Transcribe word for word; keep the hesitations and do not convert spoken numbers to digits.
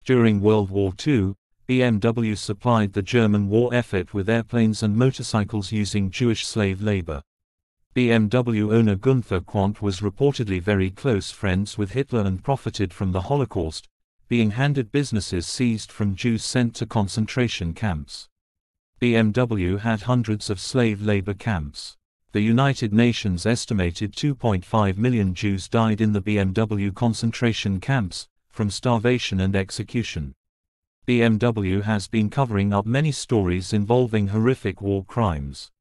During World War Two, B M W supplied the German war effort with airplanes and motorcycles using Jewish slave labor. B M W owner Günther Quandt was reportedly very close friends with Hitler and profited from the Holocaust, being handed businesses seized from Jews sent to concentration camps. B M W had hundreds of slave labor camps. The United Nations estimated two point five million Jews died in the B M W concentration camps, from starvation and execution. B M W has been covering up many stories involving horrific war crimes.